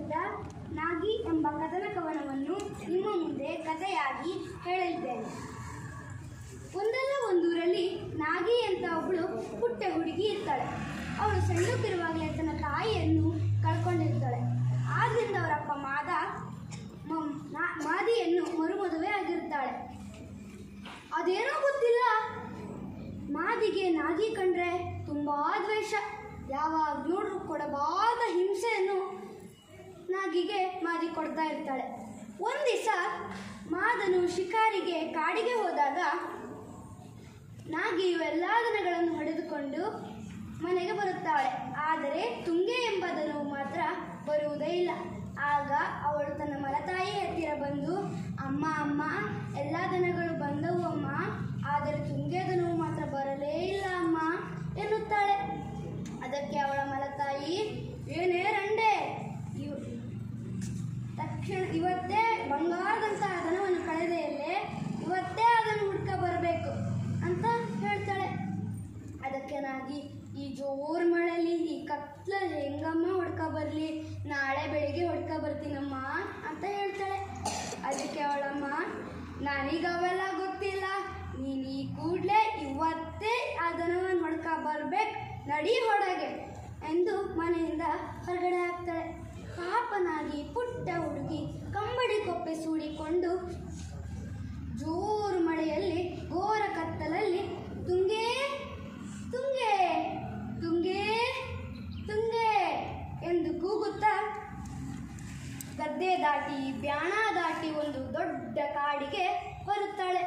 ರಚಿತ ನಾಗಿ ಎಂಬ ಕಥನ ಕವನವನ್ನು ನಿಮ್ಮ ಮುಂದೆ ಕಥೆಯಾಗಿ ಹೇಳಲಿದ್ದೇನೆ. ಒಂದಲ್ಲ ಒಂದೂರಲ್ಲಿ ನಾಗಿ ಅಂತ ಒಬ್ಬಳು ಪುಟ್ಟ ಹುಡುಗಿ ಇರ್ತಾಳೆ. ಅವಳು ಸಣ್ಣಕ್ಕಿರುವಾಗಲೇ ತನ್ನ ತಾಯಿಯನ್ನು ಕಳ್ಕೊಂಡಿರ್ತಾಳೆ. ಆದ್ದರಿಂದ ಅವರಪ್ಪ ಮಾದಿಯನ್ನು ಮರುಮದುವೆ ಆಗಿರ್ತಾಳೆ. ಅದೇನೋ ಗೊತ್ತಿಲ್ಲ, ಮಾದಿಗೆ ನಾಗಿ ಕಂಡ್ರೆ ತುಂಬಾ ದ್ವೇಷ. ಯಾವಾಗ ನೋಡ್ರು ಕೊಡಬಾರದ ಹಿಂಸೆಯನ್ನು ನಾಗಿಗೆ ಮಾದಿ ಕೊಡ್ತಾ ಇರ್ತಾಳೆ. ಒಂದು ದಿವಸ ಮಾದನು ಶಿಕಾರಿಗೆ ಕಾಡಿಗೆ ಹೋದಾಗ ನಾಗಿಯು ಎಲ್ಲ ದನಗಳನ್ನು ಹೊಡೆದುಕೊಂಡು ಮನೆಗೆ ಬರುತ್ತಾಳೆ. ಆದರೆ ತುಂಗೆ ಎಂಬ ದನವು ಮಾತ್ರ ಬರುವುದೇ ಇಲ್ಲ. ಆಗ ಅವಳು ತನ್ನ ಮಲತಾಯಿ ಹತ್ತಿರ ಬಂದು, ಅಮ್ಮ ಅಮ್ಮ, ಎಲ್ಲ ದನಗಳು ಬಂದವು ಅಮ್ಮ, ಆದರೆ ತುಂಗೆ ದನವು ಮಾತ್ರ ಬರಲೇ ಇಲ್ಲ ಅಮ್ಮ ಎನ್ನುತ್ತಾಳೆ. ಅದಕ್ಕೆ ಅವಳ ಮಲತಾಯಿ, ಏನೇ ರಂಡೆ, ತಕ್ಷಣ ಇವತ್ತೇ ಬಂಗಾರದಂತಹ ದನವನ್ನು ಕಳೆದೆಯಲ್ಲೇ, ಇವತ್ತೇ ಅದನ್ನು ಹುಡ್ಕ ಬರಬೇಕು ಅಂತ ಹೇಳ್ತಾಳೆ. ಅದಕ್ಕೆ ನಾಗಿ, ಈ ಜೋರು ಮಳೆಯಲ್ಲಿ ಈ ಕತ್ಲ ಹೆಂಗಮ್ಮ ಹೊಡ್ಕ ಬರಲಿ, ನಾಳೆ ಬೆಳಿಗ್ಗೆ ಹೊಡ್ಕ ಬರ್ತೀನಮ್ಮ ಅಂತ ಹೇಳ್ತಾಳೆ. ಅದಕ್ಕೆ ಅವಳಮ್ಮ, ನನಗೆ ಅವೆಲ್ಲ ಗೊತ್ತಿಲ್ಲ, ನೀನು ಈ ಕೂಡಲೇ ಇವತ್ತೇ ಆ ದನವನ್ನು ಹೊಡ್ಕ ಬರ್ಬೇಕು, ನಡಿ ಹೊರಗೆ ಎಂದು ಮನೆಯಿಂದ ಹೊರಗಡೆ ಹಾಕ್ತಾಳೆ. ಪಾಪನಾಗಿ ಪುಟ್ಟ ಹುಡುಗಿ ಕಂಬಳಿ ಕೊಪ್ಪೆ ಸೂಡಿಕೊಂಡು ಜೋರು ಮಳೆಯಲ್ಲಿ ಘೋರ ಕತ್ತಲಲ್ಲಿ ತುಂಗೆ ತುಂಗೆ ತುಂಗೆ ತುಂಗೆ ಎಂದು ಕೂಗುತ್ತಾ ಗದ್ದೆ ದಾಟಿ ಬ್ಯಾಣ ದಾಟಿ ಒಂದು ದೊಡ್ಡ ಕಾಡಿಗೆ ಬರುತ್ತಾಳೆ.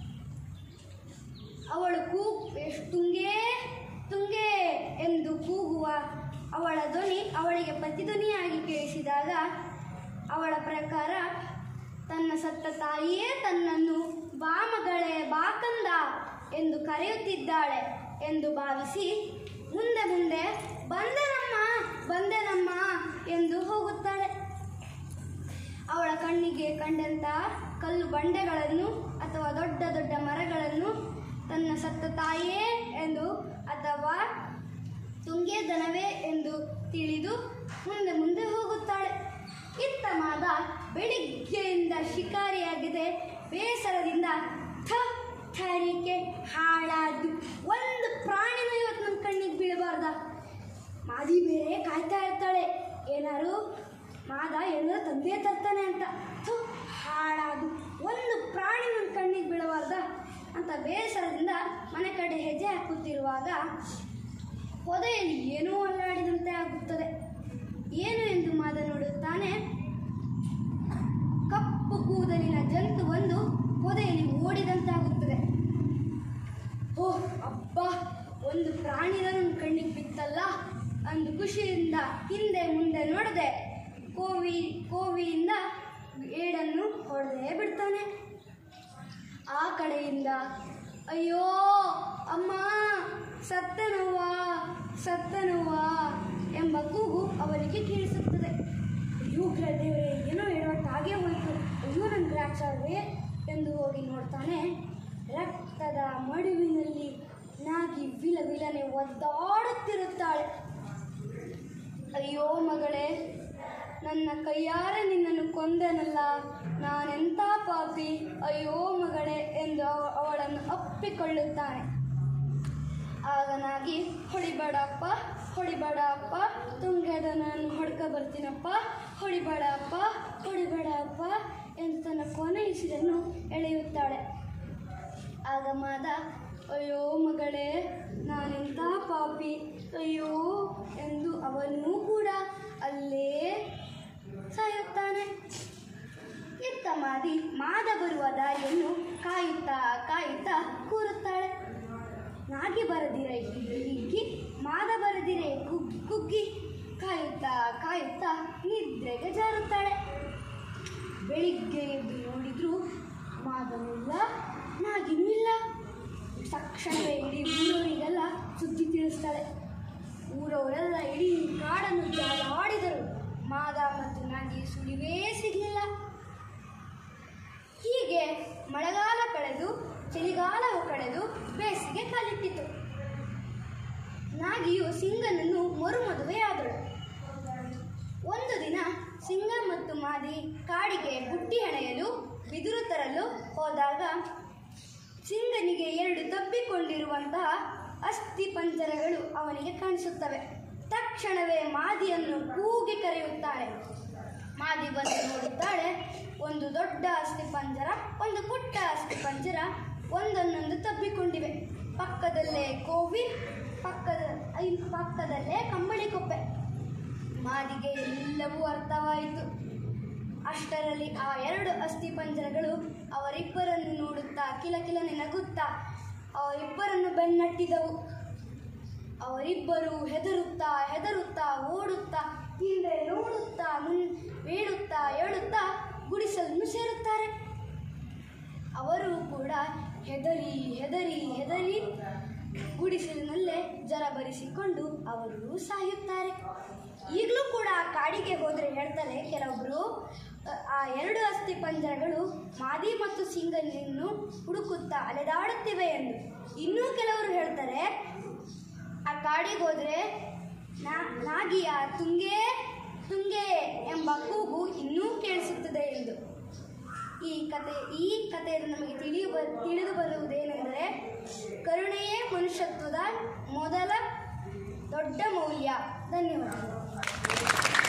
ಅವಳು ತುಂಗೆ ತುಂಗೆ ಎಂದು ಕೂಗುವ ಅವಳ ಧ್ವನಿ ಅವಳಿಗೆ ಪ್ರತಿಧ್ವನಿಯಾಗಿ ಕೇಳಿಸಿದಾಗ ಅವಳ ಪ್ರಕಾರ ತನ್ನ ಸತ್ತ ತಾಯಿಯೇ ತನ್ನನ್ನು ಬಾ ಮಗಳೇ, ಬಾ ಕಂದ ಎಂದು ಕರೆಯುತ್ತಿದ್ದಾಳೆ ಎಂದು ಭಾವಿಸಿ ಮುಂದೆ ಮುಂದೆ ಬಂದೆನಮ್ಮ ಬಂದೆನಮ್ಮ ಎಂದು ಹೋಗುತ್ತಾಳೆ. ಅವಳ ಕಣ್ಣಿಗೆ ಕಂಡಂತ ಕಲ್ಲು ಬಂಡೆಗಳನ್ನು ಅಥವಾ ದೊಡ್ಡ ದೊಡ್ಡ ಮರಗಳನ್ನು ತನ್ನ ಸತ್ತ ತಾಯಿಯೇ ಎಂದು ಅಥವಾ ತುಂಗೆ ದನವೇ ಎಂದು ತಿಳಿದು ಮುಂದೆ ಮುಂದೆ ಹೋಗುತ್ತಾಳೆ. ಇತ್ತ ಮಾದ ಬೆಳಿಗ್ಗೆಯಿಂದ ಶಿಕಾರಿಯಾಗಿದೆ. ಬೇಸರದಿಂದ ಥರಿಕೆ ಹಾಳಾದ್ದು, ಒಂದು ಪ್ರಾಣಿನೂ ಇವತ್ತು ನನ್ನ ಕಣ್ಣಿಗೆ ಬೀಳಬಾರ್ದ. ಮಾದಿ ಬೇರೆ ಕಾಯ್ತಾ ಇರ್ತಾಳೆ, ಏನಾರು ಮಾದ ಏನಾರು ತಂದೆ ತರ್ತಾನೆ ಅಂತ. ಹಾಳಾದು, ಒಂದು ಪ್ರಾಣಿ ನನ್ನ ಕಣ್ಣಿಗೆ ಬೀಳಬಾರ್ದ ಅಂತ ಬೇಸರದಿಂದ ಮನೆ ಕಡೆ ಹೆಜ್ಜೆ ಹಾಕುತ್ತಿರುವಾಗ ಪೊದೆಯಲ್ಲಿ ಏನೋ ಅಲ್ಲಾಡಿದಂತೆ ಆಗುತ್ತದೆ. ಏನು ಎಂದು ಮಾದ ನೋಡುತ್ತಾನೆ. ಕಪ್ಪು ಕೂದಲಿನ ಜಂತು ಒಂದು ಪೊದೆಯಲ್ಲಿ ಓಡಿದಂತಾಗುತ್ತದೆ. ಓಹ್ ಅಬ್ಬಾ, ಒಂದು ಪ್ರಾಣಿನ ನನ್ನ ಕಣ್ಣಿಗೆ ಬಿತ್ತಲ್ಲ ಅಂದು ಖುಷಿಯಿಂದ ಹಿಂದೆ ಮುಂದೆ ನೋಡದೆ ಕೋವಿಯಿಂದ ಏಡನ್ನು ಹೊಡೆದೇ ಬಿಡ್ತಾನೆ. ಆ ಕಡೆಯಿಂದ ಅಯ್ಯೋ ಅಮ್ಮ, ಸತ್ತನವ್ವಾ ಸತ್ತನವ್ವಾ ಎಂಬ ಕೂಗು ಅವರಿಗೆ ಕೇಳಿಸುತ್ತದೆ. ಅಯ್ಯೋ ದೇವರೇ, ಏನೋ ಹೇಳುವಟ್ಟು ಹಾಗೆ ಹೋಯಿತು, ಅಯ್ಯೋ ನನ್ನ ಗ್ರಾಚಾರವೇ ಎಂದು ಹೋಗಿ ನೋಡ್ತಾನೆ. ರಕ್ತದ ಮಡುವಿನಲ್ಲಿ ನಾಗಿ ವಿಲನೆ ಒದ್ದಾಡುತ್ತಿರುತ್ತಾಳೆ. ಅಯ್ಯೋ ಮಗಳೇ, ನನ್ನ ಕೈಯಾರೆ ನಿನ್ನನ್ನು ಕೊಂದೆನಲ್ಲ, ನಾನೆಂಥ ಪಾಪಿ, ಅಯ್ಯೋ ಮಗಳೇ ಎಂದು ಅವಳನ್ನು ಅಪ್ಪಿಕೊಳ್ಳುತ್ತಾನೆ. ಆಗ ನಾಗಿ, ಹೊಡಿಬೇಡಪ್ಪ ಹೊಡಿಬೇಡ ಅಪ್ಪ, ತುಂಗೆದನನ್ನು ಹೊಡ್ಕ ಬರ್ತೀನಪ್ಪ, ಹೊಡಿಬೇಡ ಅಪ್ಪ ಹೊಡಿಬೇಡ ಅಪ್ಪ ಎಂದು ತನ್ನ ಕೊನೆಯುಸಿರನ್ನು ಎಳೆಯುತ್ತಾಳೆ. ಆಗ ಮಾದ, ಅಯ್ಯೋ ಮಗಳೇ, ನಾನೆಂಥ ಪಾಪಿ, ಅಯ್ಯೋ ಎಂದು ಅವನೂ ಕೂಡ ಅಲ್ಲೇ ಸಾಯುತ್ತಾನೆ. ಇತ್ತ ಮಾದ ಬರುವ ದಾರಿಯನ್ನು ಕಾಯುತ್ತಾ ಕಾಯುತ್ತಾ ಕೂರುತ್ತಾಳೆ. ನಾಗಿ ಬರದಿರೆ ಹಿಗ್ಗಿ, ಮಾದ ಬರದಿರೆ ಕುಗ್ಗಿ ಕಾಯುತ್ತಾ ಕಾಯುತ್ತಾ ನಿದ್ರೆಗೆ ಜಾರುತ್ತಾಳೆ. ಬೆಳಿಗ್ಗೆ ಎದ್ದು ನೋಡಿದ್ರು ಮಾದನೂ ಇಲ್ಲ, ನಾಗಿನೂ ಇಲ್ಲ. ತಕ್ಷಣವೇ ಇಡೀ ಊರವರಿಗೆಲ್ಲ ಸುದ್ದಿ ತಿಳಿಸ್ತಾಳೆ. ಊರವರೆಲ್ಲ ಇಡೀ ಕಾಡನ್ನು ಜಾಲಾಡಿದರು. ಮಾದ ಮತ್ತು ನಾಗಿ ಸುಳಿವೇ ಸಿಗಲಿಲ್ಲ. ಹೀಗೆ ಮಳೆಗಾಲ ಕಳೆದು ಚಳಿಗಾಲ ಕಳೆದು ಬೇಸಿಗೆ ಕಾಲಿಟ್ಟಿತು. ನಾಗಿಯು ಸಿಂಗನನ್ನು ಮರುಮದುವೆಯಾದಳು. ಒಂದು ದಿನ ಮಾದಿ ಕಾಡಿಗೆ ಬುಟ್ಟಿ ಹೆಣೆಯಲು ಬಿದಿರು ತರಲು ಹೋದಾಗ ಸಿಂಗನಿಗೆ 2 ತಬ್ಬಿಕೊಂಡಿರುವಂತಹ ಅಸ್ಥಿ ಪಂಜರಗಳು ಅವನಿಗೆ ಕಾಣಿಸುತ್ತವೆ. ತಕ್ಷಣವೇ ಮಾದಿಯನ್ನು ಕೂಗಿ ಕರೆಯುತ್ತಾಳೆ. ಮಾದಿ ಬಂದು ನೋಡುತ್ತಾಳೆ. ಒಂದು ದೊಡ್ಡ ಅಸ್ಥಿ ಪಂಜರ, ಒಂದು ಪುಟ್ಟ ಅಸ್ಥಿ ಪಂಜರ ಒಂದನ್ನೊಂದು ತಬ್ಬಿಕೊಂಡಿವೆ. ಪಕ್ಕದಲ್ಲೇ ಕೋವಿ, ಪಕ್ಕದಲ್ಲೇ ಕಂಬಳಿ ಕೊಪ್ಪೆ. ಮಾದಿಗೆ ಎಲ್ಲವೂ ಅರ್ಥವಾಯಿತು. ಅಷ್ಟರಲ್ಲಿ ಆ 2 ಅಸ್ಥಿ ಪಂಜರಗಳು ಅವರಿಬ್ಬರನ್ನು ನೋಡುತ್ತಾ ಕಿಲಕಿಲನೆ ನಗುತ್ತಾ ಅವರಿಬ್ಬರನ್ನು ಬೆನ್ನಟ್ಟಿದವು. ಅವರಿಬ್ಬರು ಹೆದರುತ್ತಾ ಓಡುತ್ತಾ ಹಿಂದೆ ನೋಡುತ್ತಾ ಬೀಳುತ್ತಾ ಏಳುತ್ತಾ ಗುಡಿಸಲನ್ನು ಸೇರುತ್ತಾರೆ. ಅವರು ಕೂಡ ಹೆದರಿ ಗುಡಿಸಲಿನಲ್ಲೇ ಜರಬರಿಸಿಕೊಂಡು ಅವರು ಸಾಯುತ್ತಾರೆ. ಈಗಲೂ ಕೂಡ ಆ ಕಾಡಿಗೆ ಹೋದರೆ ಹೇಳ್ತಾರೆ ಕೆಲವೊಬ್ಬರು, ಆ 2 ಅಸ್ಥಿ ಪಂಜರಗಳು ಮಾದಿ ಮತ್ತು ಸಿಂಗನನ್ನು ಹುಡುಕುತ್ತಾ ಅಲೆದಾಡುತ್ತಿವೆ ಎಂದು. ಇನ್ನೂ ಕೆಲವರು ಹೇಳ್ತಾರೆ ಆ ಕಾಡಿಗೆ ಹೋದರೆ ನಾಗಿಯ ತುಂಗೆ ತುಂಗೆ ಎಂಬ ಕೂಗು ಇನ್ನೂ ಕೇಳಿಸುತ್ತದೆ ಎಂದು. ಈ ಕಥೆಯನ್ನು ನಮಗೆ ತಿಳಿದು ಬರುವುದೇನೆಂದರೆ, ಕರುಣೆಯೇ ಮನುಷ್ಯತ್ವದ ಮೊದಲ ದೊಡ್ಡ ಮೌಲ್ಯ. ಧನ್ಯವಾದಗಳು.